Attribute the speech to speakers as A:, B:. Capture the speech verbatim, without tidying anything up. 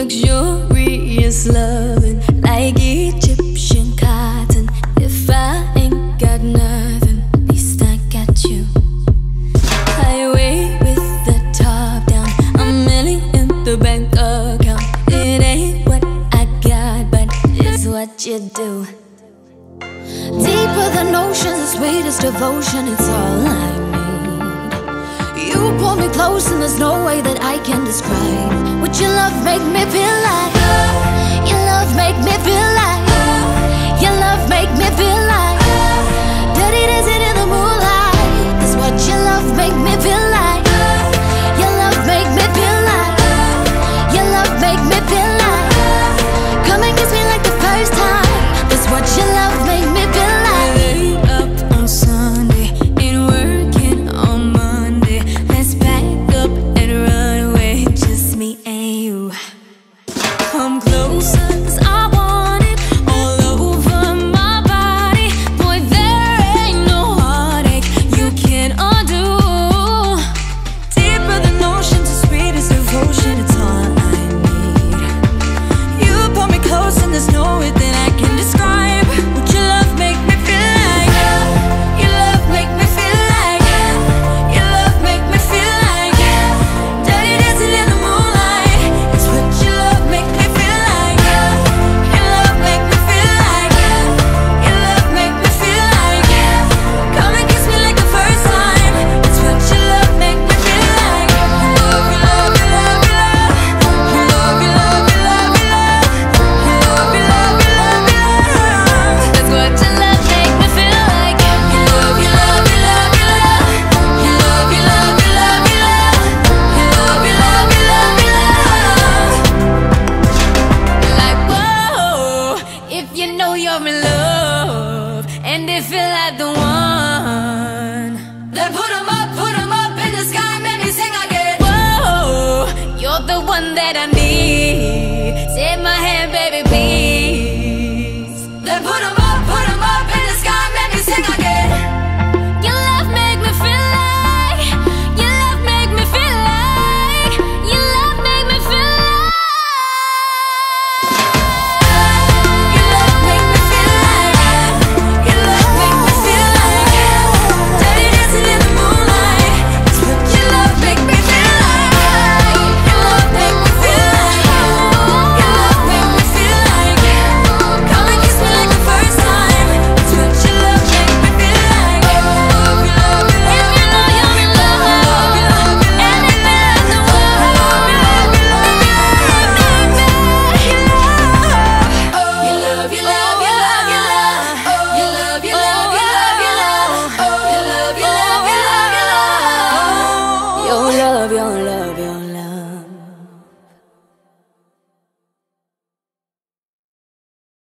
A: luxurious loving, like Egyptian cotton. If I ain't got nothing, at least I got you. Highway with the top down, a milli in the bank account. It ain't what I got, but it's what you do. Deeper than oceans, the sweetest devotion, it's all I need. You pull me close and there's no way that I can describe what your love make me feel like. Your love make me feel like. Your love make me feel like. Dirty dancing in the moonlight, that's what your love make me feel like. Your love make me feel like. Your love make me feel like. Come and kiss me like the first time, that's what your love make me feel like. Wake up on Sunday, ain't working on Monday. Let's pack up and run away, just me and you. Come closer, cause I want it all over my body. Boy, there ain't no heartache you can undo. Deeper than oceans, the sweetest devotion, it's all I need. You pull me close and there's no way that I can describe what your love make me feel like. Your love make me feel like. Your love make me feel like. Dirty dancing in the moonlight, it's what your love make me feel like. Your love make me feel like. Your love make me feel like. Come and kiss me like the first time, it's what your love make me feel like. Love, you love, you love, you love. You love, you love, you love, you love. You love, you love, you love, you love. That's what your love make me feel like. You love, you love, you love, you love. You love, you love, you love, you love. You love, you love, you love, you love. Like whoa, if you know you're in love and if you're like the one, then put 'em up, put 'em up in the sky, make me sing again. Whoa, you're the one that I need. Take my hand, baby, please. Then put 'em up, put 'em up in the sky, make me sing again. Your love make me feel like. Your love make me feel like. Your love make me feel like. Your love make me feel like. Your love make me feel like. Dirty dancing in the moonlight, it's what your love make me feel like. Your love make me feel like. Your love make me feel like. Come and kiss me like the first time, it's what your love make me feel like. Love, you love, you love. If you know you're in love, love, you love, you love. Anything in the world, love, you love, you love, you love. You love, you love, you love, you love. You love, you love, you love, you love. You love, you love, you love, you love. Your love, your